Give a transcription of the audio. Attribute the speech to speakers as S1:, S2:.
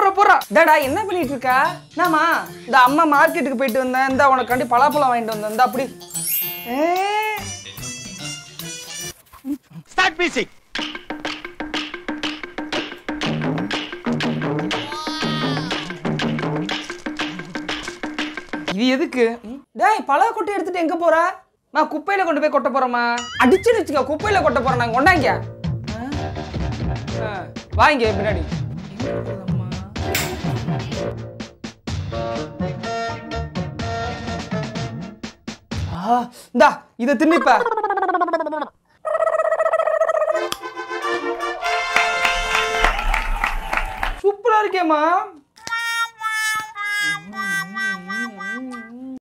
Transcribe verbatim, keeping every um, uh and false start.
S1: போற போற டடா என்ன பண்ணிட்டு இருக்கா நாமா இந்த அம்மா மார்க்கெட்டுக்கு போயிட்டு வந்தேன் இந்த உனக்கு கண்டி பலாப்பழம் வாங்கிட்டு வந்தேன் இந்த அப்படி
S2: ஸ்டார்ட் மியூசிக்
S1: இது எதுக்கு டேய் பழ கொட்டை எடுத்துட்டு எங்க போற நான் குப்பையில கொண்டு போய் கொட்ட போறேமா அடிச்சு வச்சுக்க குப்பையில கொட்ட போறேன் நான் கொண்டாங்க வாங்க பின்னாடி இந்தா இதை தின்னிப்ப சூப்பரா இருக்கேம்மா